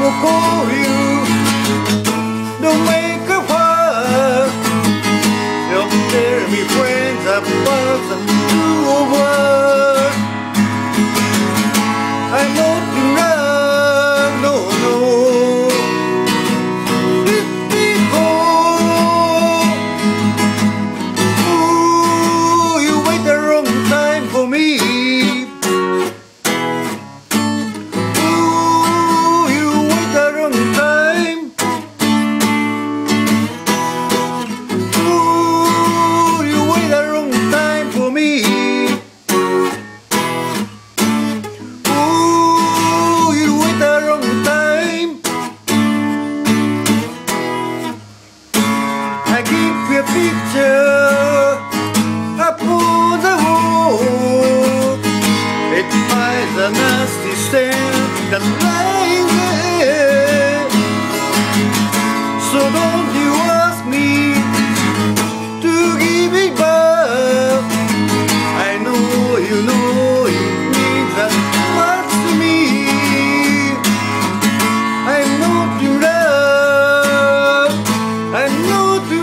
call you. Don't make a fuss. Don't tell me friends are past and over. I'm not in love, no, no. Let me go. Ooh, you wait the wrong time for me. I give you a picture upon the wall. It finds a nasty stain that's lying there. So don't you ask me to give it back. I know you know it means that much to me. I'm not in love, I'm not in